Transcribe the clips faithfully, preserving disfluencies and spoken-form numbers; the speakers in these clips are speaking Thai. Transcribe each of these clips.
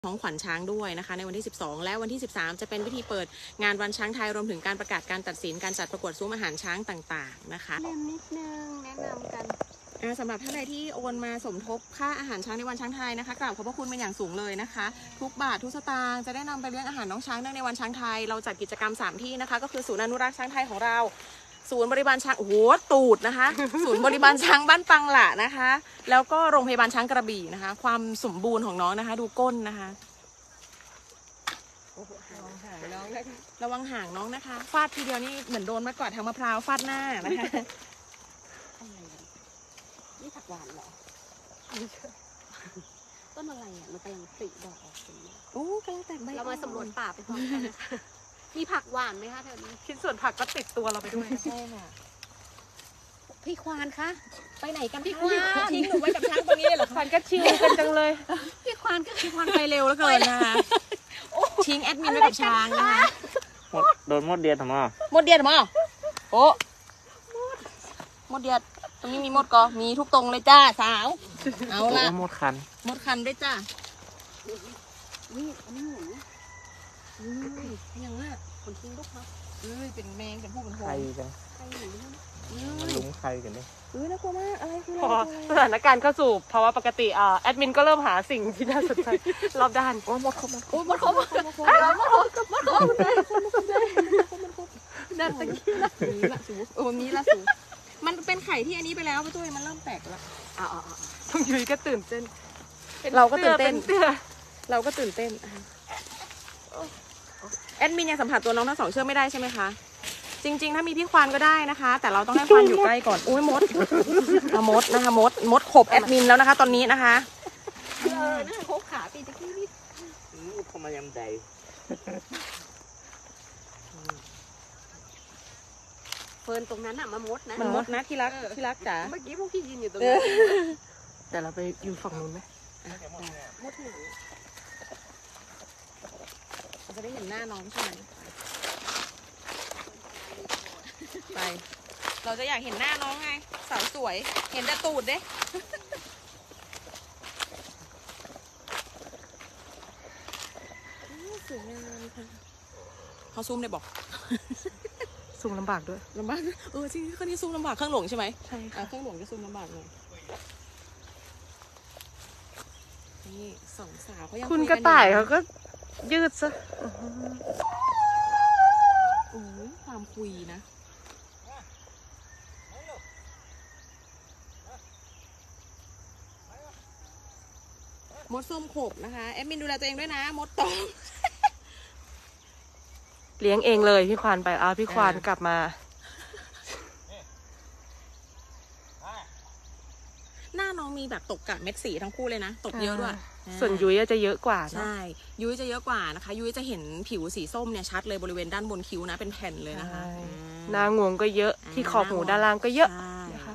ของขวัญช้างด้วยนะคะในวันที่สิบสองและวันที่สิบสามจะเป็นพิธีเปิดงานวันช้างไทยรวมถึงการประกาศการตัดสินการจัดประกวดซุ้มอาหารช้างต่างๆนะคะเล่นนิดนึงแนะนำกันสำหรับท่านใดที่โอนมาสมทบค่าอาหารช้างในวันช้างไทยนะคะกราบขอบพระคุณเป็นอย่างสูงเลยนะคะทุกบาททุกสตางค์จะได้นำไปเลี้ยงอาหารน้องช้างเนื่องในวันช้างไทยเราจัดกิจกรรมสามที่นะคะก็คือศูนย์อนุรักษ์ช้างไทยของเราศูนย์บริบาลช้างโอ้โหตูดนะคะศูนย์บริบาลช้างบ้านปังหละนะคะแล้วก็โรงพยาบาลช้างกระบี่นะคะความสมบูรณ์ของน้องนะคะดูก้นนะคะระวังห่างน้องนะคะระวังห่างน้องนะคะฟาดทีเดียวนี่เหมือนโดนมะกอดทางมะพร้าวฟาดหน้านะคะนี่ผักหวานเหรอต้นอะไรอ่ะมันกำลังผลิดอกออกเป็นโอ้กำลังแตกใบเรามาสำรวจป่าไปพร้อมกันนะคะมีผักหวานไหมคะแถวนี้ชิ้นส่วนผักก็ติดตัวเราไปด้วยใช่ค่ะพี่ควานคะไปไหนกันพี่ควานทิ้งหนูไว้กับช้างตรงนี้เลยเหรอควานก็ชิวกันจังเลยพี่ควานก็พี่ควานไปเร็วแล้วเกินนะคะทิ้งแอดมินไว้กับช้างนะคะมดโดนมดเดียดทำไมมดเดียดทำไมโอ้มดเดียดตรงนี้มีมดก็มีทุกตรงเลยจ้าสาวเอาละมดคันมดคันด้วยจ้านี่อันนี้หนูอือยังว่าคนทิ้งลูกมาเอ้ยเป็นแมงเป็นผู้เป็นโหใครกันใครหนูมันลุงใครกันเนี่ยเออน่ากลัวมากอะไรคือพอสถานการณ์เข้าสู่ภาวะปกติอ่าแอดมินก็เริ่มหาสิ่งที่น่าสนใจรอบด้านโอ้หมดครบหมดครบหมดครบหมดครบหมดครบหมดครบนั่นตะกี้ละนี้ละสูโอ้นี้ละสูมันเป็นไข่ที่อันนี้ไปแล้วไปตัวมันเริ่มแตกแล้วอ๋ออ๋อต้องยุ้ยก็ตื่นเต้นเราก็ตื่นเต้นเราก็ตื่นเต้นแอดมินยังสัมผัสตัวน้องทั้งสองเชือกไม่ได้ใช่ไหมคะจริงๆถ้ามีพี่ควานก็ได้นะคะแต่เราต้องให้ควานอยู่ใกล้ก่อนอุ้ยมดมดนะคะมดมดขบแอดมินแล้วนะคะตอนนี้นะคะเออน่าโคบขาปีตะกี้นี่เขามายำใจเฟิร์นตรงนั้นอะมามดนะมันมดนะที่รักที่รักจ๋าเมื่อกี้พวกพี่ยืนอยู่ตรงนี้แต่เราไปอยู่ฝั่งนู้นไหมมดหนูเราจะได้เห็นหน้าน้องใช่ไหมไปเราจะอยากเห็นหน้าน้องไงสาวสวยเห็นแต่ตูดเด้สวยงามค่ะเขาซูมได้บอกซูมลำบากด้วยลำบากเออจริงคนนี้ซูมลำบากเครื่องหลงใช่ไหมใช่ค่ะเครื่องหลงจะซูมลำบากเลยนี่สองสาวเขายังคุณกระต่ายเขาก็ยืดซะโอ้ยความคุยนะมดส้มขบนะคะแอดมินดูแลตัวเองด้วยนะมดตอมเลี้ยงเองเลยพี่ควานไปอ้าวพี่ควานกลับมาหน้าน้องมีแบบตกกะเม็ดสีทั้งคู่เลยนะตกเยอะด้วยส่วนยุ้ยจะเยอะกว่าใช่ยุ้ยจะเยอะกว่านะคะยุ้ยจะเห็นผิวสีส้มเนี่ยชัดเลยบริเวณด้านบนคิ้วนะเป็นแผ่นเลยนะคะหน้างวงก็เยอะที่ขอบหูด้านล่างก็เยอะนะคะ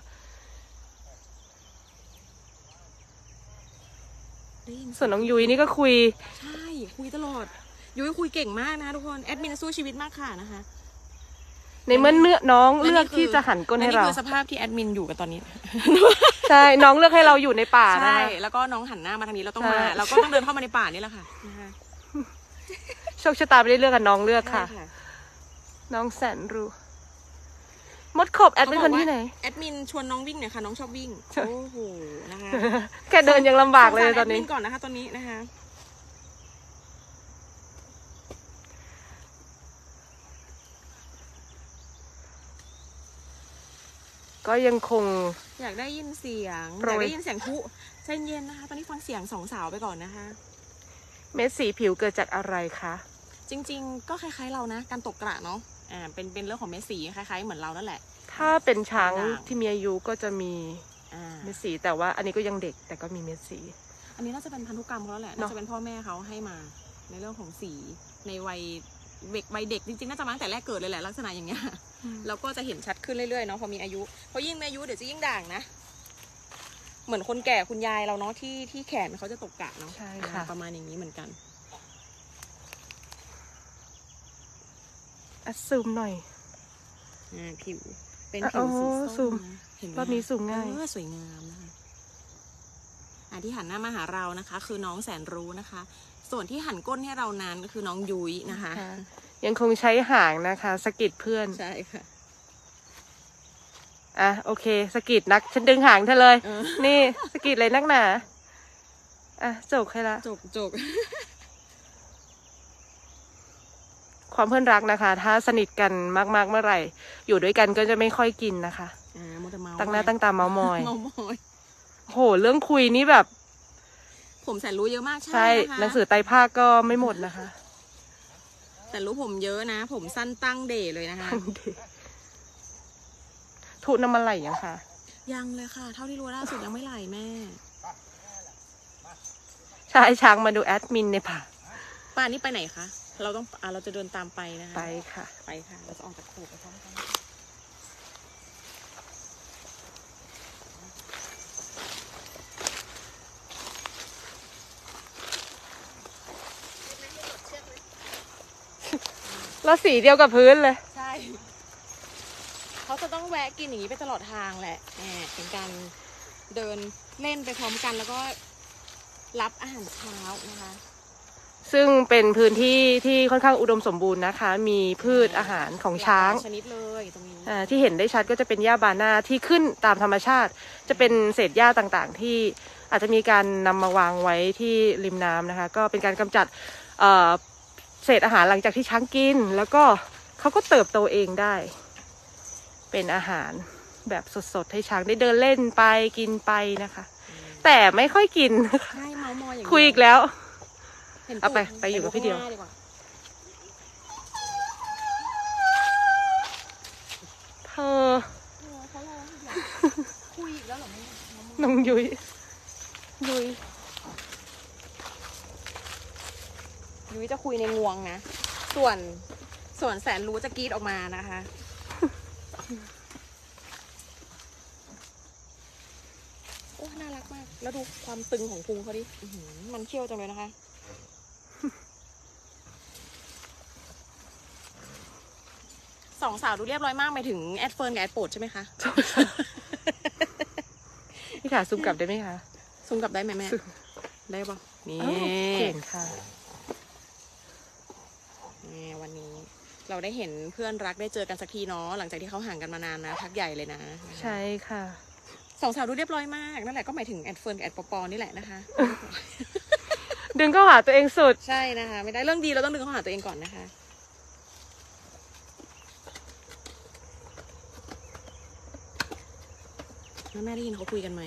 ส่วนน้องยุ้ยนี่ก็คุยใช่คุยตลอดยุ้ยคุยเก่งมากนะทุกคนแอดมินสู้ชีวิตมากค่ะนะคะในเมื่อเนื้อน้องเลือกที่จะหันก้นให้เรานี่คือสภาพที่แอดมินอยู่กันตอนนี้ใช่น้องเลือกให้เราอยู่ในป่าใช่แล้วก็น้องหันหน้ามาทางนี้เราต้องมาเราก็ต้องเดินเข้ามาในป่านี่แหละค่ะโชคชะตาไม่ได้เลือกกันน้องเลือกค่ะน้องแสนรู้มดขบแอดเป็นคนที่ไหนแอดมินชวนน้องวิ่งเนี่ยค่ะน้องชอบวิ่งโอ้โหนะคะแค่เดินยังลำบากเลยตอนนี้ก่อนนะคะตอนนี้นะคะก็ยังคงอยากได้ยินเสียงอยากได้ยินเสียงผู้ใจเย็นนะคะตอนนี้ฟังเสียงสองสาวไปก่อนนะคะเม็ดสีผิวเกิดจากอะไรคะจริงๆก็คล้ายๆเรานะการตกกระเนาะอ่าเป็นเป็นเรื่องของเม็ดสีคล้ายๆเหมือนเรานั่นแหละถ้าเป็นช้างที่มีอายุก็จะมีเม็ดสีแต่ว่าอันนี้ก็ยังเด็กแต่ก็มีเม็ดสีอันนี้น่าจะเป็นพันธุกรรมเขาแหละน่าจะเป็นพ่อแม่เขาให้มาในเรื่องของสีในวัยเด็กวัยเด็กจริงๆน่าจะมาตั้งแต่แรกเกิดเลยแหละลักษณะอย่างเงี้ยแล้วก็จะเห็นชัดขึ้นเรื่อยๆเนาะพอมีอายุพอยิ่งมีอายุเดี๋ยวจะยิ่งด่างนะเหมือนคนแก่คุณยายเราเนาะที่ที่แขนเขาจะตกกะเนาะใช่ค่ะประมาณอย่างนี้เหมือนกันอัดซูมหน่อยอ่าผิวเป็นผิวสีส้มนะเห็นไหมรอบนี้ซูมง่ายสวยงามนะคะที่หันหน้ามาหาเรานะคะคือน้องแสนรู้นะคะส่วนที่หันก้นให้เรานั้นก็คือน้องยุ้ยนะคะค่ะยังคงใช้หางนะคะสะกิดเพื่อนใช่ค่ะอ่ะโอเคสะกิดนักฉันดึงหางเธอเลยเออนี่สะกิดเลยนักหนาอ่ะจบให้ละจกจกความเพื่อนรักนะคะ ถ้าสนิทกันมากๆเมื่อไหร่ อยู่ด้วยกันก็จะไม่ค่อยกินนะคะอ่ามัวแต่เมาตั้งหน้าตั้งตาเมามอยเมามอยโหเรื่องคุยนี่แบบผมแสนรู้เยอะมากใช่นะคะหนังสือไตรภาคก็ไม่หมดนะคะแต่รู้ผมเยอะนะ ผมสั้นตั้งเด๋เลยนะคะทุน้ำมันไหลยังค่ะยังเลยค่ะ เท่าที่รู้ล่าสุดยังไม่ไหลแม่ใช่ช้างมาดูแอดมินในป่าป้านี่ไปไหนคะ เราต้องอ่าเราจะเดินตามไปนะคะไปค่ะไปค่ะ เราจะออกจากโขกไปพร้อมกันแล้วสีเดียวกับพื้นเลยใช่ เขาจะต้องแวะกินอย่างนี้ไปตลอดทางแหละแหมเป็นการเดินเล่นไปพร้อมกันแล้วก็รับอาหารเช้านะคะซึ่งเป็นพื้นที่ที่ค่อนข้างอุดมสมบูรณ์นะคะ มีพืชอาหารของช้างหลกหลยชนิดเลยตรงนี้อ่าที่เห็นได้ชัดก็จะเป็นหญ้าบานาที่ขึ้นตามธรรมชาติ จะเป็นเศษหญ้าต่างๆ ที่อาจจะมีการนำมาวางไว้ที่ริมน้ำนะคะ ก็เป็นการกำจัดเอ่อเศษอาหารหลังจากที่ช้างกิน แล้วก็เขาก็เติบโตเองได้ เป็นอาหารแบบสดๆให้ช้างได้เดินเล่นไปกินไปนะคะ แต่ไม่ค่อยกินนะคะใช่เมามอยอย่างเดีวคุยอีกแล้วห็นเอาไปตูดไปอยู่กับพี่เดียวข้างหน้าาเธอเออเขารอให้เดี๋ยวคุยอีกแล้วเหรอแม่น้องยุ้ยยุ้ยยุ้ยจะคุยในงวงนะ ส่วนส่วนแสนรู้จะกรีดออกมานะคะ โอ้น่ารักมาก แล้วดูความตึงของพุงเขาดิอื้อหือมันเขี้ยวจังเลยนะคะ สองสาวดูเรียบร้อยมากหมายถึงแอดเฟิร์นกับแอดโปรดใช่ไหมคะพี่ขาซูมกลับได้ไหมคะซูมกลับได้ไหมแม่ซูมได้ปะนี่อ้าวเก่งค่ะนี่วันนี้เราได้เห็นเพื่อนรักได้เจอกันสักทีเนาะหลังจากที่เขาห่างกันมานานนะพักใหญ่เลยนะใช่ค่ะสองสาวดูเรียบร้อยมากนั่นแหละก็หมายถึงแอดเฟิร์นกับแอดปอปอนี่แหละนะคะดึงเข้าหาตัวเองสุดใช่นะคะ ไม่ได้เรื่องดีเราต้องดึงเข้าหาตัวเองก่อนนะคะแล้วแม่ได้ยินเขาคุยกันไหม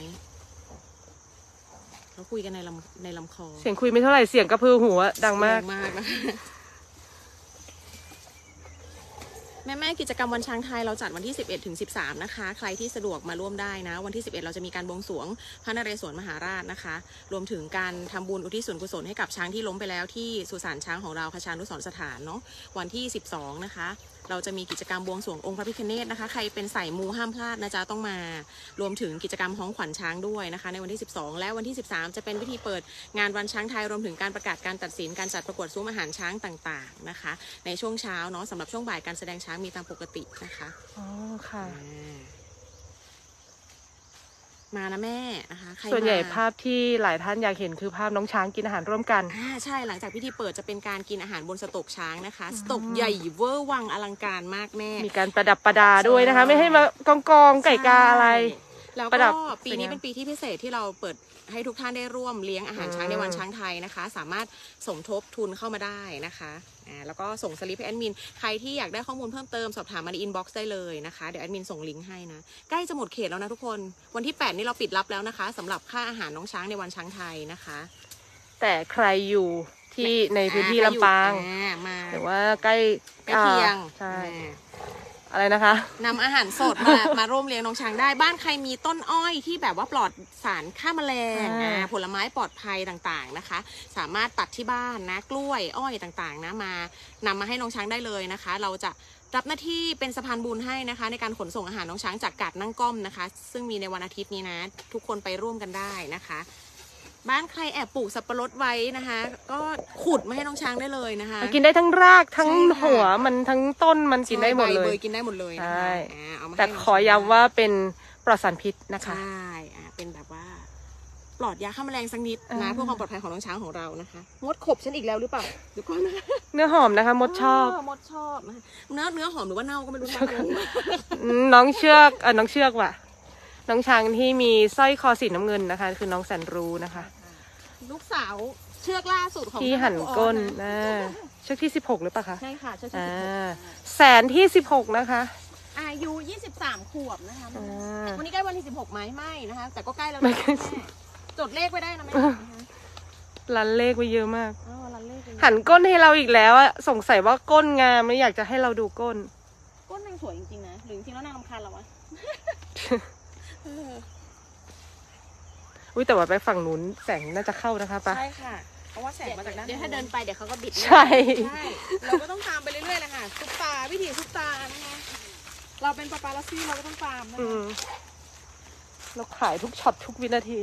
เขาคุยกันในลำในลำคอเสียงคุยไม่เท่าไหร่เสียงกระพือหัวดังมากแรงมากนะคะแม่แม่กิจกรรมวันช้างไทยเราจัดวันที่สิบเอ็ดถึงสิบสามนะคะใครที่สะดวกมาร่วมได้นะวันที่สิบเอ็ดเราจะมีการบวงสรวงพระนเรศวรมหาราชนะคะรวมถึงการทำบุญอุทิศส่วนกุศลให้กับช้างที่ล้มไปแล้วที่สุสานช้างของเราคชานุสรณ์สถานเนาะวันที่สิบสองนะคะเราจะมีกิจกรรมบวงสรวงองค์พระพิฆเนศนะคะใครเป็นสายมูห้ามพลาดนะจ๊ะต้องมารวมถึงกิจกรรมฮ้องขวัญช้างด้วยนะคะในวันที่สิบสองและวันที่สิบสามจะเป็นพิธีเปิดงานวันช้างไทยรวมถึงการประกาศการตัดสินการจัดประกวดซุ้มอาหารช้างต่างๆนะคะในช่วงเช้าเนาะสำหรับช่วงบ่ายการแสดงช้างมีตามปกตินะคะอ๋อค่ะมานะแม่นะคะใครส่วนใหญ่มาภาพที่หลายท่านอยากเห็นคือภาพน้องช้างกินอาหารร่วมกันอ่าใช่หลังจากพิธีเปิดจะเป็นการกินอาหารบนสตกช้างนะคะสตกใหญ่เวอร์วังอลังการมากแม่มีการประดับประดาด้วยนะคะ ไม่ให้มากองกองๆไก่กาอะไรแล้วประดัก็บปีนี้เป็นปีที่พิเศษที่เราเปิดให้ทุกท่านได้ร่วมเลี้ยงอาหารช้างในวันช้างไทยนะคะ สามารถสมทบทุนเข้ามาได้นะคะอ่าแล้วก็ส่งสลิปให้แอดมินใครที่อยากได้ข้อมูลเพิ่มเติมสอบถามมาในอินบ็อกซ์ได้เลยนะคะเดี๋ยวแอดมินส่งลิงก์ให้นะใกล้จะหมดเขตแล้วนะทุกคนวันที่แปดนี่เราปิดรับแล้วนะคะสำหรับค่าอาหารน้องช้างในวันช้างไทยนะคะแต่ใครอยู่ที่ในพื้นที่ลำปางอ่ามาหรือว่าใกล้ใกล้เคียงอ่าใช่อ่าอะไรนะคะนำอาหารสดมา มาร่วมเลี้ยงน้องช้างได้บ้านใครมีต้นอ้อยที่แบบว่าปลอดสารฆ่าแมลงอ่าอ่าผลไม้ปลอดภัยต่างๆนะคะ สามารถตัดที่บ้านนะกล้วยอ้อยต่างๆนะมานำมาให้น้องช้างได้เลยนะคะ เราจะรับหน้าที่เป็นสะพานบุญให้นะคะ ในการขนส่งอาหารน้องช้างจากกาดนั่งก้อมนะคะ ซึ่งมีในวันอาทิตย์นี้นะ ทุกคนไปร่วมกันได้นะคะ บ้านใครแอบปลูกสับปะรดไว้นะคะ ก็ขุดมาให้น้องช้างได้เลยนะคะกินได้ทั้งรากทั้งใช่ค่ะหัวมันทั้งต้นมันกินได้หมดเลใบยเบยกินได้หมดเลยนะใช่คะอ่าเอามาให้แต่น้งขอย้ำว่าเป็นปลอดสารพิษนะคะใช่อ่ะเป็นแบบว่าปลอดยาฆ่าแมลงสักนิดอ่านะเพื่อความปลอดภัยของน้องช้างของเรานะคะมดขบฉันอีกแล้วหรือเปล่าเดี๋ยวก่อนนะเนื้อหอมนะคะ มดชอบมดชอบนะคะเนื้อเนื้อหอมหรือว่าเน่าก็ไม่รู้นะอืมน้องเชือกเออน้องเชือกว่ะ น้องช้างที่มีสร้อยคอสีน้ำเงินนะคะ คือน้องแสนรู้นะคะลูกสาวเชือกล่าสุดของที่หั่นก้นท่าผู้ออสนะอ่าเชือกที่สิบหกหรือเปล่าคะใช่ค่ะเชือกที่อ่สิบหกาแสนที่สิบหกนะคะอายุยี่สิบสามขวบนะคะอ่าวันนี้ใกล้วันที่สิบหกไหมไม่นะคะ แต่ก็ใกล้แล้วไม่นะใกล้แม่จดเลขไว้ได้นะแม่นะคะรันเลขไว้เยอะมากอ้าวรันเลขเลยหันก้นให้เราอีกแล้วอะสงสัยว่าก้นงามไม่อยากจะให้เราดูก้นก้นนางสวยจริงๆนะหรือจริงๆแล้วนางรำคาญเราวะเอออุ้ยแต่ว่าไปฝั่งนู้นแสงน่าจะเข้านะคะปะใช่ค่ะ เพราะว่าแสงมาจากด้านเดี๋ยวถ้าเดินไปเดี๋ยวเขาก็บิดใช่ใช่เราก็ต้องตามไปเรื่อยๆนะคะซุปตาวิถีซุปตานะคะเราเป็นปาปาลัสซี่เราก็ต้องตามนะอืคะมเราขายทุกช็อตทุกวินาที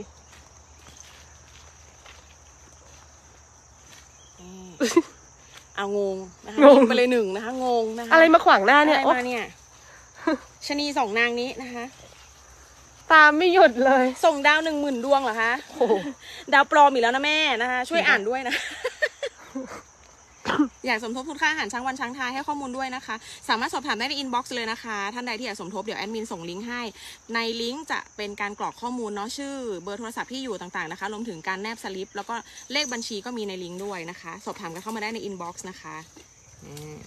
เอางงนะคะงงไปเลยหนึ่งนะคะงงนะคะอะไรมาขวางหน้าเนี่ยอะไรโอ๊ะมาเนี่ยชะนีสองนางนี้นะคะตามไม่หยุดเลยส่งดาวหนึ่งหมื่นดวงเหรอคะโอ้โหดาวปลอมอีกแล้วนะแม่นะคะ ช่วยอ่านด้วยนะ อยากสมทบทุนค่าอาหารช้างวันช้างไทยให้ข้อมูลด้วยนะคะ สามารถสอบถามได้ในอินบ็อกซ์เลยนะคะ ท่านใดที่อยากสมทบเดี๋ยวแอดมินส่งลิงก์ให้ ในลิงก์จะเป็นการกรอกข้อมูลเนาะชื่อเบอร์โทรศัพท์ที่อยู่ต่างๆนะคะรวมถึงการแนบสลิป แล้วก็เลขบัญชีก็มีในลิงก์ด้วยนะคะ สอบถามกันเข้ามาได้ในอินบ็อกซ์นะคะอืม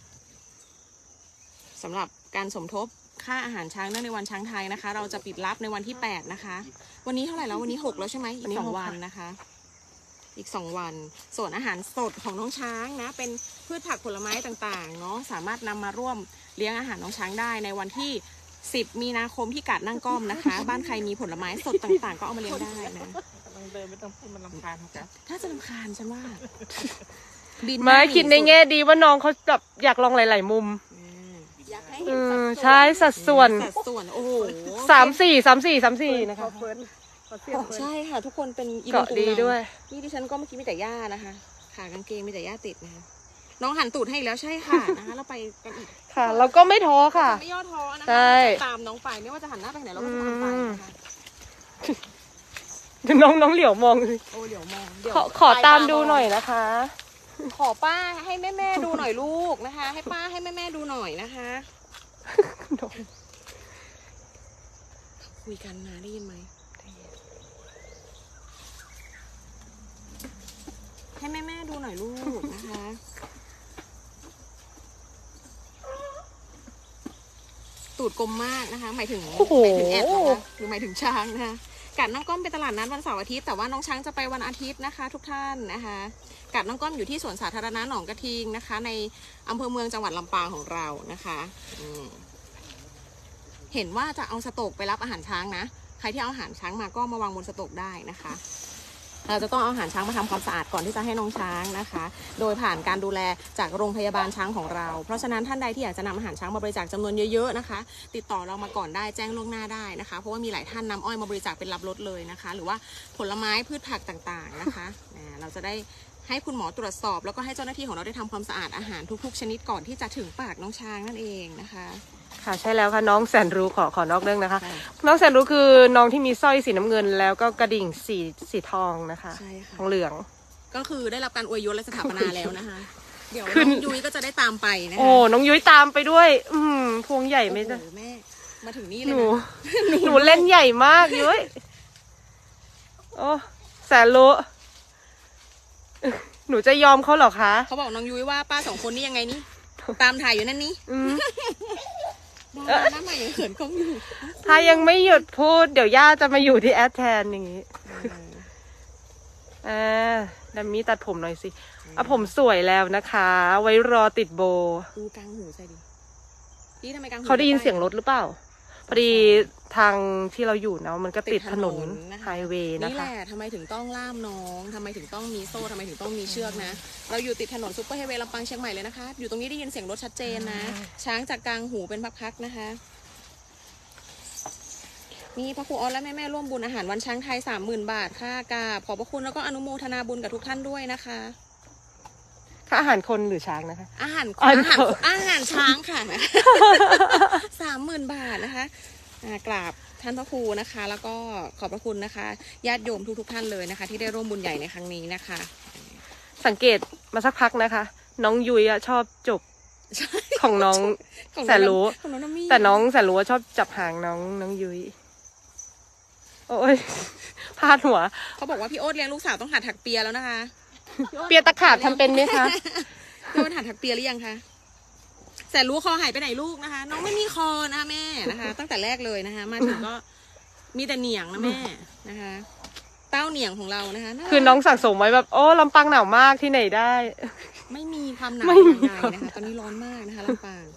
สำหรับการสมทบค่าอาหารช้างเนื่องในวันช้างไทยนะคะ เราจะปิดรับในวันที่แปดนะคะ วันนี้เท่าไหร่แล้ววันนี้หกแล้วใช่ไหมอีกสองวันนะคะ อีกสองวัน ส่วนอาหารสดของน้องช้างนะ เป็นพืชผักผลไม้ต่างๆเนาะสามารถนำมาร่วมเลี้ยงอาหารน้องช้างได้ในวันที่สิบมีนาคมที่กาดนั่งก้อมนะคะ บ้านใครมีผลไม้สดต่างๆ ก็เอามาเลี้ยงได้นะกำลังเดินไม่ต้องพูดมันรำคาญครับถ้าจะรำคาญฉันว่า บินมาหคิดในแง่ดีว่าน้องเขาแบบอยากลองหลาย ๆ มุมอืมอยากให้เอเห็นอสัดส่วนใช่สัดส่วนสัดส่วนโอ้โหสามสี่สามสี่สามสี่นะคะใช่ค่ะ ทุกคนเป็นอีเกาะดีด้วยนี่ดิฉันก็เมื่อกี้มีแต่หญ้านะคะขากางเกงมีแต่หญ้าติดนะคะน้องหันตูดให้อีกแล้วใช่ค่ะนะคะเราไปกันอีกค่ะ เราก็ไม่ท้อค่ะไม่ย่อท้อนะคะใช่เราจะตามน้องไปไม่ว่าจะหันหน้าไปไหนเราก็จะตามไปนะคะน้องน้องเหลียวมองสิโอ้เดี๋ยวมองเดี๋ยวขอขอตามดูหน่อยนะคะขอป้าให้แม่แม่ๆดูหน่อยลูกนะคะ ให้ป้าให้แม่แม่ๆดูหน่อยนะคะ คุยกันนะได้ยินไหมให้แม่แม่ๆดูหน่อยลูกนะคะ ตูดกลมมากนะคะ หมายถึงโอ้โหหมายถึงแอดนะคะหรือหมายถึงช้างนะคะกัดน้องก้อมไปตลาดนัดวันเสาร์อาทิตย์แต่ว่าน้องช้างจะไปวันอาทิตย์นะคะ ทุกท่านนะคะกัดน้องก้อมอยู่ที่สวนสาธารณะหนองกระทิงนะคะ ในอำเภอเมืองจังหวัดลำปางของเรานะคะอืมเห็นว่าจะเอาสโตกไปรับอาหารช้างนะใครที่เอาอาหารช้างมาก็มาวางบนสโตกได้นะคะ เราจะต้องเอาอาหารช้างมาทำความสะอาดก่อนที่จะให้น้องช้างนะคะ โดยผ่านการดูแลจากโรงพยาบาลช้างของเรา เพราะฉะนั้นท่านใดที่อยากจะนำอาหารช้างมาบริจาคจำนวนเยอะๆนะคะ ติดต่อเรามาก่อนได้แจ้งล่วงหน้าได้นะคะ เพราะว่ามีหลายท่านนำอ้อยมาบริจาคเป็นรับรถเลยนะคะ หรือว่าผลไม้พืชผักต่างๆนะคะอ่าเราจะได้ให้คุณหมอตรวจสอบ แล้วก็ให้เจ้าหน้าที่ของเราได้ทำความสะอาดอาหารทุกๆ ชนิดก่อนที่จะถึงปากน้องช้างนั่นเองนะคะค่ะใช่แล้วค่ะน้องแสนรู้ขอขอนอกเรื่องนะคะใช่น้องแสนรู้คือน้องที่มีสร้อยสีน้ำเงิน แล้วก็กระดิ่งสีสีทองนะคะใช่ค่ะทองเหลืองก็คือได้รับการอวยยศและสถาปนาแล้วนะคะ เดี๋ยวขึ้นน้องยุ้ยก็จะได้ตามไปนะคะโอ้น้องยุ้ยตามไปด้วย อืมพวงใหญ่ไหมจ๊ะโอ้โหแม่มาถึงนี่หเลยนูนะหนูเล่นใหญ่มากยุ้ยโอ้แสนรู้หนูจะยอมเขาเหรอคะเขาบอกน้องยุ้ยว่าป้าสองคนนี่ยังไงนี่ ตามถ่ายอยู่นั่นนี่อืมดาราหน้าใหม่ยังเขินกล้องอยู่ถ้ายังไม่หยุดพูดเดี๋ยวย่าจะมาอยู่ที่แอดแทนอย่างนี้อ่าดัมมี่ตัดผมหน่อยสิอ่ะผมสวยแล้วนะคะ ไว้รอติดโบดูกลางหูใส่ดิพี่ทำไมกลางหูเขาได้ยินเสียงรถหรือเปล่า พอดีทางที่เราอยู่นะมันก็ติดถนนไฮเวย์นะนี่แหคะละทำไมถึงต้องล่ามน้องทำไมถึงต้องมีโซ่ทำไมถึงต้องมีเชือกนะ เราอยู่ติดถนนซุปเปอร์ไฮเวย์ลำปางเชียงใหม่เลยนะคะ อยู่ตรงนี้ได้ยินเสียงรถชัดเจนนะ ช้างจากกลางหูเป็นพักๆนะคะ มีพระครูออสและแม่แม่ๆร่วมบุญอาหารวันช้างไทยสามหมื่นบาทค่ะกราบขอบพระคุณแล้วก็อนุโมทนาบุญกับทุกท่านด้วยนะคะค่าอาหารคนหรือช้างนะคะอาหารอ๋ออาหารอาหารช้างค่ะ สามหมื่นบาทนะคะอ่ากราบทท่านพระครูนะคะ แล้วก็ขอบพระคุณนะคะญาติโยมทุกๆท่านเลยนะคะ ที่ได้ร่วมบุญใหญ่ในครั้งนี้นะคะสังเกตมาสักพักนะคะ น้องยุ้ยอะชอบจกของน้องแสนรู้ของน้องน้ำมี่แต่น้องแสนรู้ว่าชอบจับหางน้องน้องยุ้ยโอ้ยพลาดหัวเขาบอกว่าพี่โอ๊ตเลี้ยงลูกสาวต้องหัดถักเปียแล้วนะคะเปียตะขาบทำเป็นไหมคะพี่โอ๊ตหัดถักเปียหรือยังคะแสนรู้คอหายไปไหนลูกนะคะ น้องไม่มีคอนะคะแม่นะคะ ตั้งแต่แรกเลยนะคะ มาถึงก็มีแต่เหนียงนะแม่นะคะ เต้าเหนียงของเรานะคะารักคือน้องสั่งสมไว้แบบโอ้ลำปางหนาวมากที่ไหนได้ไม่มีความหนาวไม่มีใดความๆนะคะ ตอนนี้ร้อนมากนะคะลำปาง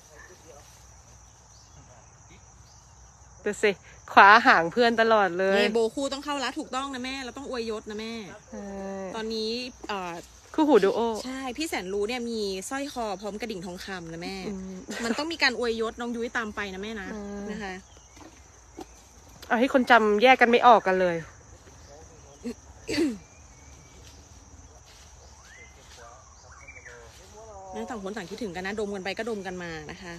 ดูสิขวาหางเพื่อนตลอดเลยเยโบคู่ต้องเข้าละถูกต้องนะแม่ เราต้องอวยยศนะแม่ใช่ตอนนี้เอ่อคู่หูดูโอใช่พี่แสนรู้เนี่ยมีสร้อยคอพร้อมกระดิ่งทองคำนะแม่อืมมันต้องมีการอวยยศน้องยุ้ยตามไปนะแม่นะอืมนะคะเอาให้คนจำแยกกันไม่ออกกันเลยนั่งต่างคนต่างคิดถึงกันนะดมกันไปก็ดมกันมานะคะ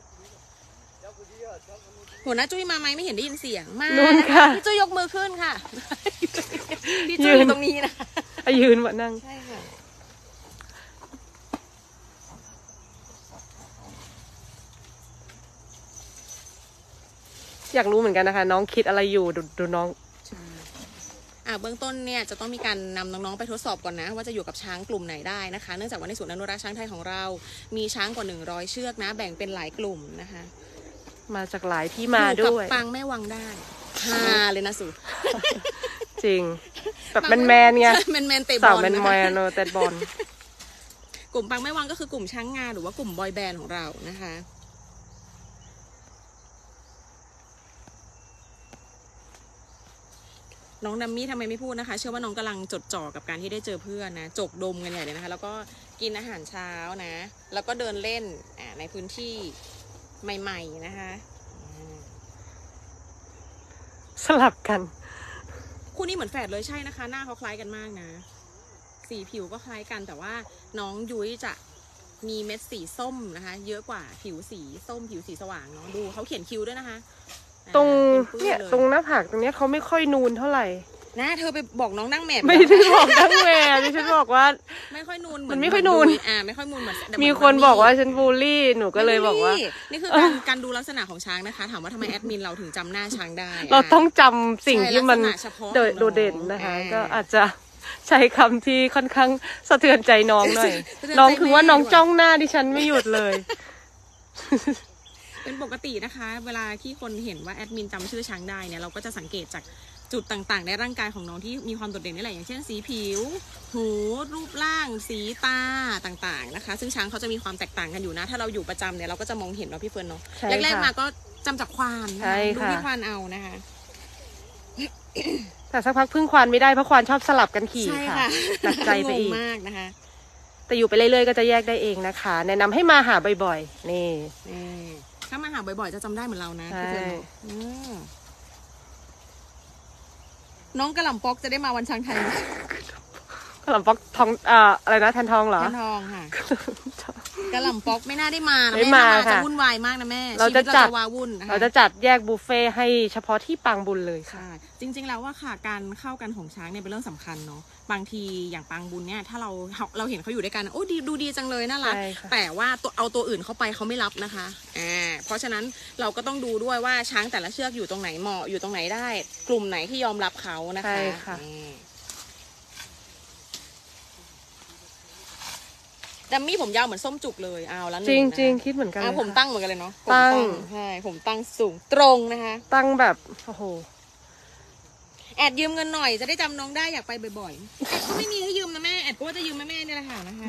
หัวหน้าจุ้ยมาไหมไม่เห็นได้ยินเสียงมานู่นค่ะพี่จุ้ยยกมือขึ้นค่ะ พี่จุ้ยอยู่ตรงนี้นะอายืนวะนั่งใช่ค่ะอยากรู้เหมือนกันนะคะ น้องคิดอะไรอยู่ดูดูน้องใช่อ่าเบื้องต้นเนี่ยจะต้องมีการนำน้องๆไปทดสอบก่อนนะ ว่าจะอยู่กับช้างกลุ่มไหนได้นะคะ เนื่องจากว่าในศูนย์อนุรักษ์ช้างไทยของเรา มีช้างกว่าหนึ่งร้อยเชือกนะ แบ่งเป็นหลายกลุ่มนะคะมาจากหลายที่มาอยู่ด้วยกับปางแม่วังได้ฮาเลยนะสุจริง แบบแมนแมนๆไงแมนแมนๆเตะบสาวอลแมนนะแมคะนๆเนอะแต่บอลกลุ่มปางแม่วังก็คือกลุ่มช้างงาหรือว่ากลุ่มบอยแบนด์ของเรานะคะน้องดัมมี่ทำไมไม่พูดนะคะ เชื่อว่าน้องกำลังจดจ่อกับการที่ได้เจอเพื่อนนะจกดมกันใหญ่เลยนะคะ แล้วก็กินอาหารเช้านะ แล้วก็เดินเล่นอ่าในพื้นที่ใหม่ๆนะคะอ่าสลับกันคู่นี้เหมือนแฝดเลยใช่นะคะ หน้าเขาคล้ายกันมากนะ สีผิวก็คล้ายกันแต่ว่าน้องยุ้ยจะมีเม็ดสีส้มนะคะ เยอะกว่าผิวสีส้มผิวสีสว่างเนาะดูเขาเขียนคิ้วด้วยนะคะตรงอ่าป็ปื้เนี่ยลตรงหน้าผากตรงเนี้ยเขาไม่ค่อยนูนเท่าไหร่นะเธอไปบอกน้องนั่งแมทไม่ได้บอกทั้งแม่ดิฉันบอกว่าไม่ค่อยนูนเหมันไม่ค่อยนูนเหอ่าไม่ค่อยนูนเหมือนแต่เหมีอคนบอกว่ามัฉันบูลลี่หนูก็เลยบอกว่านี่คือการการดูลักษณะของช้างนะคะ ถามว่าทำไมแอดมินเราถึงจำหน้าช้างได้เราะต้องจำสิ่งใช่ที่มันลักษณะเฉพาะโดดของน้องโดดเด่นนะคะอ่าก็อาจจะใช้คำที่ค่อนข้างสะเทือนใจน้องหน่อยสะเทือนใจน้องคือว่าแม่น้องดีกว่าจ้องหน้าดิฉันไม่หยุดเลยเป็นปกตินะคะ เวลาที่คนเห็นว่าแอดมินจำชื่อช้างได้เนี่ยเราก็จะสังเกตจากจุดต่างๆ ในร่างกายของน้องที่มีความโดดเด่นนี่แหละอย่างเช่นสีผิว หูรูปร่าง สีตาต่างๆนะคะ ซึ่งช้างเขาจะมีความแตกต่างกันอยู่นะ ถ้าเราอยู่ประจำเนี่ยเราก็จะมองเห็นเนาะพี่เฟิร์นเนาะใช่แรกค่ะๆมาก็จำจากควานนะใช่คะดูค่ะที่ควานเอานะคะแต่สักพักพึ่งควานไม่ได้เพราะควานชอบสลับกันขี่ใช่ค่ะค่ะหนักใจไปอีกงงมากนะคะแต่อยู่ไปเรื่อยๆก็จะแยกได้เองนะคะ แนะนำให้มาหาบ่อยๆ นี่นี่ถ้ามาหาบ่อยๆจะจำได้เหมือนเรานะใช่พี่เฟิร์นเนาะอืมน้องกระหล่ำปอกจะได้มาวันช้างไทยไหมขนมป๊อกทองเอ่ออะไรนะแทนทองเหรอแทนทองค่ะ กระหล่ำปอกไม่น่าได้มานะไม่แม่มาถ้ามาจะค่ะวุ่นวายมากนะแม่เราชีจะวิตเราจัดจะวาวุ่นนะคะเราจะจัดแยกบุฟเฟ่ต์ให้เฉพาะที่ปางบุญเลยค่ะใช่จริงๆแล้วว่าค่ะการเข้ากันของช้างเนี่ยเป็นเรื่องสำคัญเนาะบางทีอย่างปางบุญเนี่ยถ้าเราเราเห็นเขาอยู่ด้วยกันโอ้ดีดูดีจังเลยน่ารักใช่ค่ะแต่ว่าตัวเอาตัวอื่นเข้าไปเขาไม่รับนะคะอ่าเพราะฉะนั้นเราก็ต้องดูด้วยว่าช้างแต่ละเชือกอยู่ตรงไหนเหมาะอยู่ตรงไหนได้ กลุ่มไหนที่ยอมรับเขานะคะใช่ค่ะอืมดัมมี่ผมยาวเหมือนส้มจุกเลยเอาแล้วหจรินึ่งงจริงนะคิดเหมือนกันอ่าเลยผมค่ะตั้งเหมือนกันเลยเนาะผมตั้งใช่ผมตั้งสูงตรงนะคะตั้งแบบโอ้โหแอดยืมเงินหน่อยจะได้จำน้องได้อยากไปบ่อยๆแอดก็ไม่มีให้ยืมนะแม่แอดก็ว่าจะยืมแม่แม่เนี่ยแหละค่ะนะคะ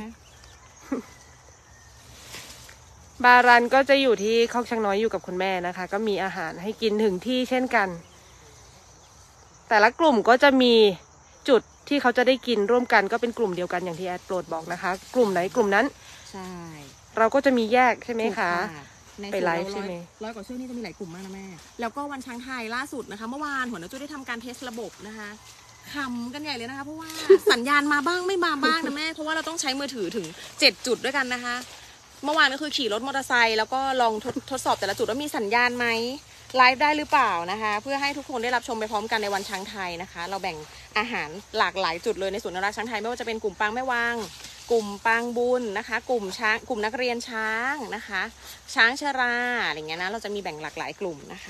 บารันก็จะอยู่ที่คอกช้างน้อยอยู่กับคุณแม่นะคะ ก็มีอาหารให้กินถึงที่เช่นกัน แต่ละกลุ่มก็จะมีจุดที่เขาจะได้กินร่วมกันก็เป็นกลุ่มเดียวกันอย่างที่แอดโปรดบอกนะคะ กลุ่มไหนกลุ่มนั้นใช่เราก็จะมีแยกใช่ไหมคะในไปส่วนไลเราฟ์ใช่ไหมร้อยกว่าเชือกนี่จะมีหลายกลุ่มมากนะแม่แล้วก็วันช้างไทยล่าสุดนะคะ เมื่อวานหัวหน้าจุ้ยได้ทำการเทสระบบนะคะขำกันใหญ่เลยนะคะเพราะว่า สัญญาณมาบ้างไม่มาบ้างนะแม่เพราะว่าเราต้องใช้มือถือถึงเจ็ดจุดด้วยกันนะคะ เมื่อวานก็คือขี่รถมอเตอร์ไซค์แล้วก็ลองทดทดสอบแต่ละจุดว่ามีสัญญาณไหมไลฟ์ได้หรือเปล่านะคะ เพื่อให้ทุกคนได้รับชมไปพร้อมกันในวันช้างไทยนะคะ เราแบ่งอาหารหลากหลายจุดเลยในศูนย์อนุรักษ์ช้างไทยไม่ว่าจะเป็นกลุ่มปางแม่วางกลุ่มปางบุญนะคะ กลุ่มช้างกลุ่มนักเรียนช้างนะคะ ช้างชราอะไรเงี้ยนะเราจะมีแบ่งหลากหลายกลุ่มนะคะ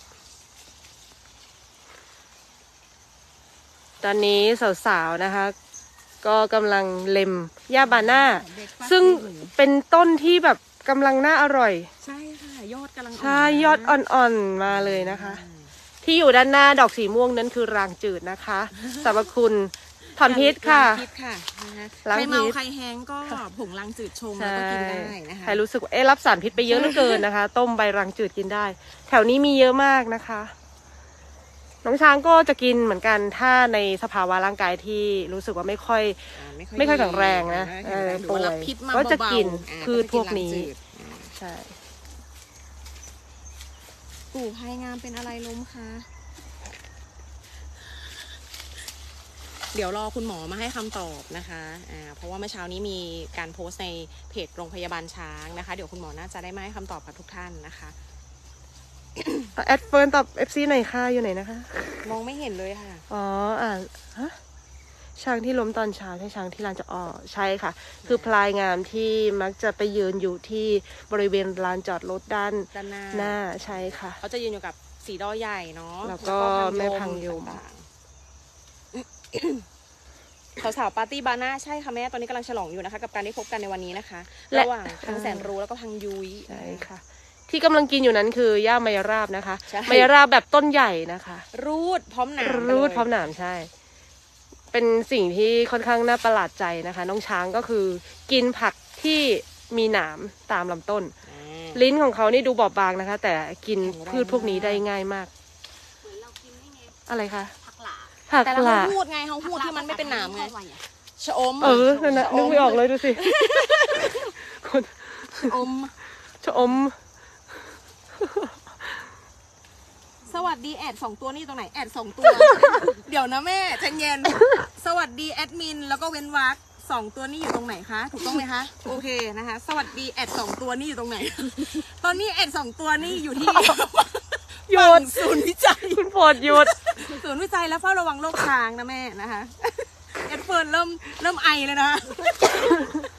ตอนนี้สาวๆนะคะ ก็กำลังเล็มหญ้าบาน่าซึ่งเป็นต้นที่แบบกำลังน่าอร่อยใช่ค่ะยอดกำลังใช่ยอดอ่อนๆมาเลยนะคะ ที่อยู่ด้านหน้าดอกสีม่วงนั้นคือรางจืดนะคะสรรพคุณถอนพิษค่ะพิษค่ะนะคะล้างใครพิษเมาใครแห้งก็ผงล้างจืดชงแล้วก็กินได้นะคะใครรู้สึกว่าเอ๊ะรับสารพิษไปเยอะเหลือเกินนะคะ ต้มใบรางจืดกินได้ แถวนี้มีเยอะมากนะคะน้องช้างก็จะกินเหมือนกันถ้าในสภาวะร่างกายที่รู้สึกว่าไม่ค่อยอ่าไม่ค่อยแข็งแรงนะไม่ค่อยแข็งแรงหรือว่ารับพิษมาก็จะเบาๆกินอ่าพืชพวกนี้ก็จะกินล้างจืดอ่าใช่กู่ภัยงามเป็นอะไรล้มคะเดี๋ยวรอคุณหมอมาให้คำตอบนะคะอ่าเพราะว่าเมื่อเช้านี้มีการโพสต์ในเพจโรงพยาบาลช้างนะคะเดี๋ยวคุณหมอน่าจะได้มาให้คำตอบกับทุกท่านนะคะแอดเฟิร์นตอบเอฟซีหน่อยค่ะอยู่ไหนนะคะมองไม่เห็นเลยค่ะอ๋ออ่านฮะช้างที่ล้มตอนเช้าใช่ช้างที่ลานจอดอ๋อใช่ค่ะ คือพลายงามที่มักจะไปยืนอยู่ที่บริเวณลานจอดรถด้านด้านหน้าหน้าใช่ค่ะเขาจะยืนอยู่กับสีดอใหญ่เนาะแล้วก็แม่พังยมต่างๆ สาวๆปาร์ตี้บาน่าใช่ค่ะแม่ตอนนี้กำลังฉลองอยู่นะคะกับการได้พบกันในวันนี้นะคะและระหว่างพังแสนรู้แล้วก็พังยุ้ยใช่ค่ะ ที่กำลังกินอยู่นั้นคือย่ามายราบนะคะใช่มายราบแบบต้นใหญ่นะคะรูดพร้อมหนามรูดไปเลยพร้อมหนามใช่ เป็นสิ่งที่ค่อนข้างน่าประหลาดใจนะคะ น้องช้างก็คือกินผักที่มีหนามตามลำต้นอ่าลิ้นของเขานี่ดูบอบบางนะคะ แต่กินแข็งแรงพืชพวกนี้ได้ง่ายมากเหมือนเรากินได้ไงอะไรคะผักหลาผักแต่เราหละพูดไงเขาพูดที่มันไม่เป็นหนามไงชะอมเออนั่นนะนึกไม่ออกเลยดูสิคนชะอมชะอมสวัสดีแอดสองตัวนี่อยู่ตรงไหนแอดสองตัว เดี๋ยวนะแม่ใจเย็นสวัสดีแอดมินแล้วก็เว้นวรรคสองตัวนี่อยู่ตรงไหนคะถูกต้องไหมคะโอเคนะคะ สวัสดีแอดสองตัวนี่อยู่ตรงไหน ตอนนี้แอดสองตัวนี่อยู่ที่หยุดศูนย์วิจัยคุณโปรดหยุดศูนย์วิจัยและเฝ้าระวังโรคช้างนะแม่นะคะแอดเฟิร์นเริ่มเริ่มไอเลยนะคะ